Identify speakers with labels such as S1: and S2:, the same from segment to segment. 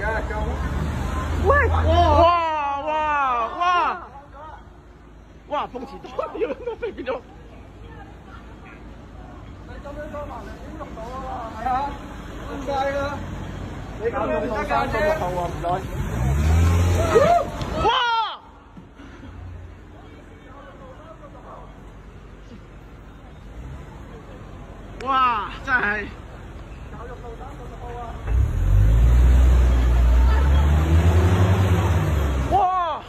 S1: 喂！哇！碰瓷多啲都飛變咗。
S2: 你咁樣拖埋嚟點用到啊嘛？係啊，唔該啦。你咁樣唔得㗎啫。後啊，唔該。
S1: 哇！真係。哇！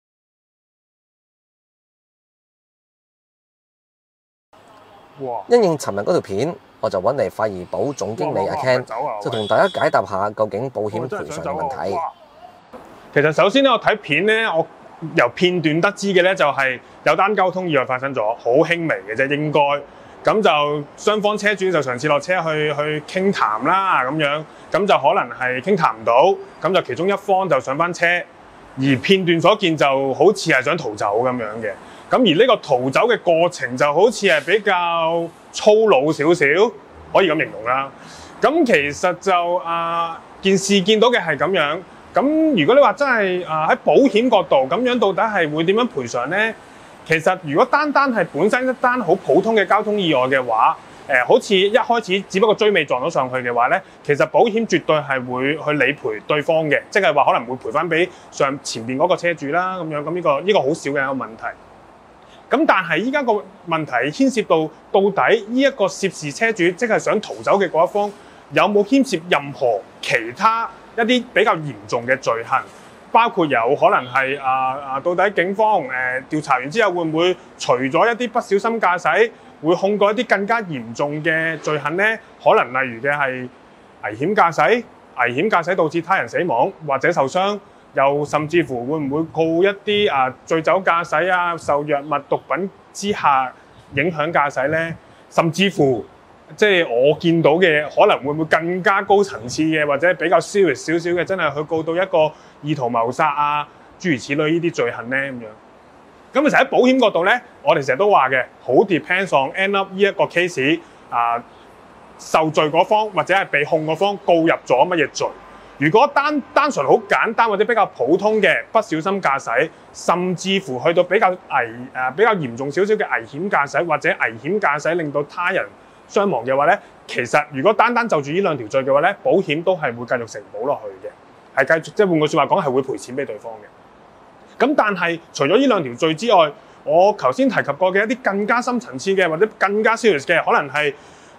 S3: 因應尋日嗰條片，我就揾嚟快宜保總經理阿 Ken，就同大家解答下究竟保險賠償嘅問題。
S4: 其實首先咧，我睇片咧，我由片段得知嘅咧就係有單交通意外發生咗，好輕微嘅啫，應該。咁就雙方車主就嘗試落車去傾談啦，咁樣，咁就可能係傾談唔到，咁就其中一方就上翻車，而片段所見就好似係想逃走咁樣嘅。咁而呢個逃走嘅過程就好似係比較粗魯少少，可以咁形容啦。咁其實就件事見到嘅係咁樣。咁如果你話真係喺保險角度咁樣，到底係會點樣賠償呢？其實如果單係本身一單好普通嘅交通意外嘅話，好似一開始只不過追尾撞到上去嘅話咧，其實保險絕對係會去理賠對方嘅，即係話可能會賠翻俾前邊嗰個車主啦咁樣。咁呢個好少嘅一個問題。咁但係依家個問題牽涉到底呢一個涉事車主，即係想逃走嘅嗰一方，有冇牽涉任何其他一啲比較嚴重嘅罪行？包括有可能係到底警方調查完之後會唔會除咗一啲不小心駕駛，會控告一啲更加嚴重嘅罪行呢？可能例如嘅係危險駕駛導致他人死亡或者受傷，又甚至乎會唔會告一啲醉酒駕駛受藥物毒品之下影響駕駛呢？甚至乎即係我見到嘅可能會唔會更加高層次嘅，或者比較 serious 少少嘅，真係去告到一個意圖謀殺諸如此類呢啲罪行咧咁樣。咁其實喺保險角度咧，我哋成日都話嘅，好 depends on end up 呢一個 case 受罪嗰方或者係被控嗰方告入咗乜嘢罪。如果單純好簡單或者比較普通嘅不小心駕駛，甚至乎去到比較嚴重少少嘅危險駕駛或者危險駕駛令到他人傷亡嘅話咧，其實如果單就住呢兩條罪嘅話咧，保險都係會繼續承保落去嘅，係繼續即係換句説話講係會賠錢俾對方嘅。咁但係除咗呢兩條罪之外，我頭先提及過嘅一啲更加深層次嘅或者更加 serious 嘅，可能係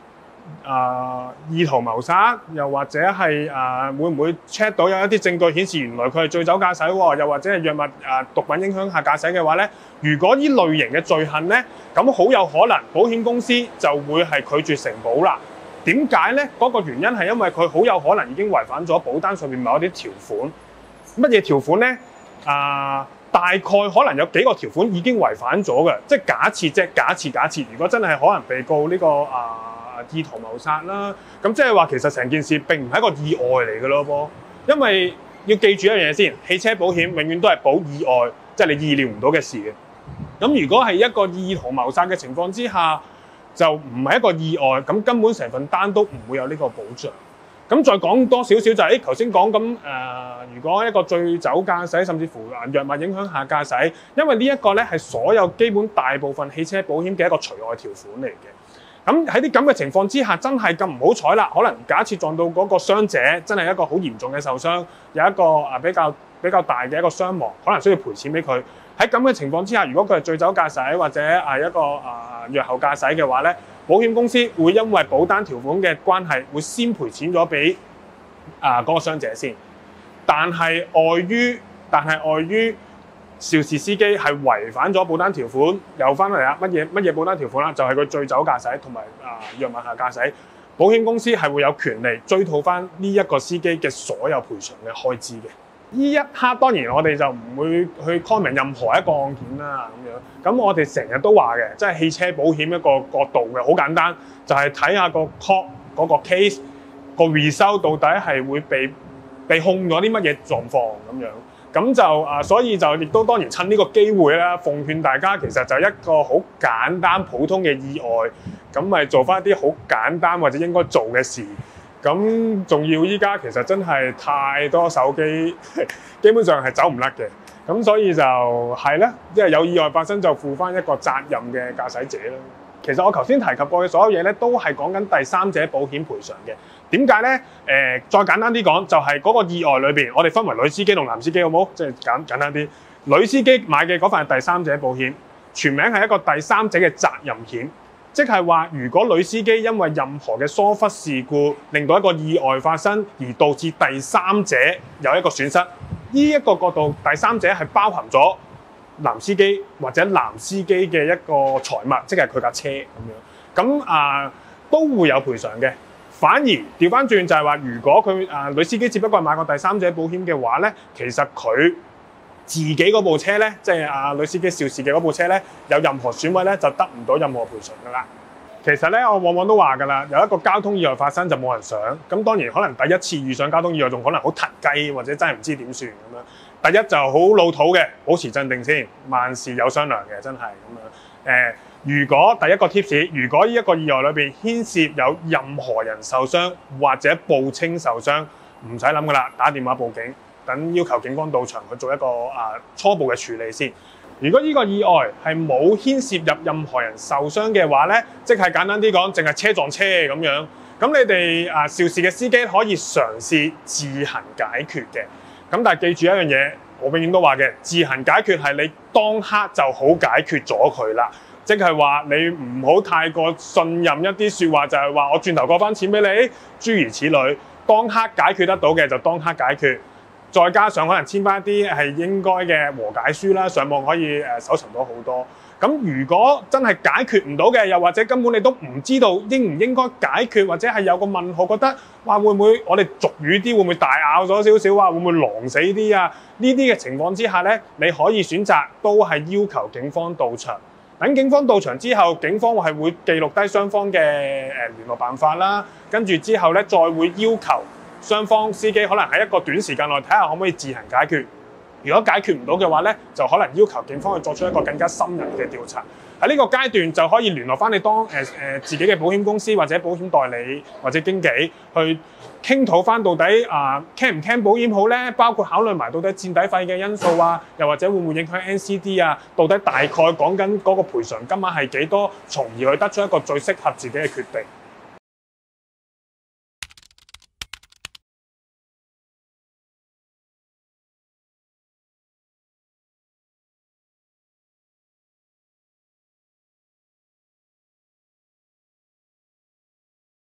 S4: 意圖謀殺，又或者係會唔會 check 到有一啲證據顯示原來佢係醉酒駕駛喎，又或者係藥物毒品影響下駕駛嘅話咧，如果呢類型嘅罪行咧，咁好有可能保險公司就會係拒絕承保啦。點解咧？嗰個原因係因為佢好有可能已經違反咗保單上面某一啲條款。乜嘢條款咧？大概可能有幾個條款已經違反咗嘅，即係假設，如果真係可能被告呢個意圖謀殺啦，咁即係話其實成件事並唔係一個意外嚟嘅咯噃，因為要記住一樣嘢先，汽車保險永遠都係保意外，即係你意料唔到嘅事嘅。咁如果係一個意圖謀殺嘅情況之下，就唔係一個意外，咁根本成份單都唔會有呢個保障。咁再講多少少就係頭先講咁如果一個醉酒駕駛，甚至乎藥物影響下駕駛，因為呢一個咧係所有基本大部分汽車保險嘅一個除外條款嚟嘅。咁喺啲咁嘅情況之下，真係咁唔好彩啦，可能假設撞到嗰個傷者真係一個好嚴重嘅受傷，有一個比較大嘅一個傷亡，可能需要賠錢俾佢。喺咁嘅情況之下，如果佢係醉酒駕駛或者一個藥後駕駛嘅話咧，保險公司會因為保單條款嘅關係，會先賠錢咗俾嗰個傷者先。但係礙於肇事司機係違反咗保單條款，又翻嚟啦，乜嘢保單條款啦？就係佢醉酒駕駛同埋藥物下駕駛，保險公司係會有權利追討翻呢一個司機嘅所有賠償嘅開支嘅。呢一刻當然我哋就唔會去 comment 任何一個案件啦咁樣。咁我哋成日都話嘅，即係汽車保險一個角度嘅，好簡單，就係睇下個 court 嗰個 case 個 result 到底係會被控咗啲乜嘢狀況咁樣。咁就所以就亦都當然趁呢個機會啦，奉勸大家其實就一個好簡單普通嘅意外，咁咪做翻一啲好簡單或者應該做嘅事。 咁仲要依家其實真係太多手機，基本上係走唔甩嘅。咁所以就係咧，即係有意外發生就負翻一個責任嘅駕駛者啦。其實我頭先提及過嘅所有嘢咧，都係講緊第三者保險賠償嘅。點解咧？再簡單啲講，就係嗰個意外裏邊，我哋分為女司機同男司機，好冇？即係簡單啲，女司機買嘅嗰份係第三者保險，全名係一個第三者嘅責任險。即係話，如果女司機因為任何嘅疏忽事故，令到一個意外發生，而導致第三者有一個損失，呢一個角度，第三者係包含咗男司機或者男司機嘅一個財物，即係佢架車咁樣。咁都會有賠償嘅。反而調翻轉就係話，如果佢女司機只不過係買個第三者保險嘅話咧，其實佢自己嗰部車咧，即係女司機肇事嘅嗰部車咧，有任何損毀咧，就得唔到任何賠償噶啦。其實咧，我往往都話噶啦，有一個交通意外發生就冇人想。咁當然可能第一次遇上交通意外，仲可能好騰雞，或者真係唔知點算咁樣。第一就好老土嘅，保持鎮定先，萬事有商量嘅，真係咁樣。如果第一個 tips， 如果呢一個意外裏邊牽涉有任何人受傷或者報稱受傷，唔使諗噶啦，打電話報警。等要求警方到場去做一個初步嘅處理先。如果呢個意外係冇牽涉入任何人受傷嘅話咧，即係簡單啲講，淨係車撞車咁樣。咁你哋肇事嘅司機可以嘗試自行解決嘅。咁但係記住一樣嘢，我永遠都話嘅，自行解決係你當刻就好解決咗佢啦。即係話你唔好太過信任一啲説話，就係話我轉頭過翻錢俾你，諸如此類。當刻解決得到嘅就當刻解決。再加上可能簽翻一啲係應該嘅和解書啦，上網可以搜尋到好多。咁如果真係解決唔到嘅，又或者根本你都唔知道應唔應該解決，或者係有個問號，覺得話會唔會我哋俗語啲會唔會大拗咗少少啊？會唔會狼死啲啊？呢啲嘅情況之下咧，你可以選擇都係要求警方到場。等警方到場之後，警方係會記錄低雙方嘅聯絡辦法啦，跟住之後咧再會要求雙方司機可能喺一個短時間內睇下可唔可以自行解決。如果解決唔到嘅話咧，就可能要求警方去作出一個更加深入嘅調查。喺呢個階段就可以聯絡翻你當自己嘅保險公司或者保險代理或者經紀去傾討翻到底傾唔傾保險好咧？包括考慮埋到底墊底費嘅因素啊，又或者會唔會影響 NCD 啊？到底大概講緊嗰個賠償金額係幾多，從而去得出一個最適合自己嘅決定。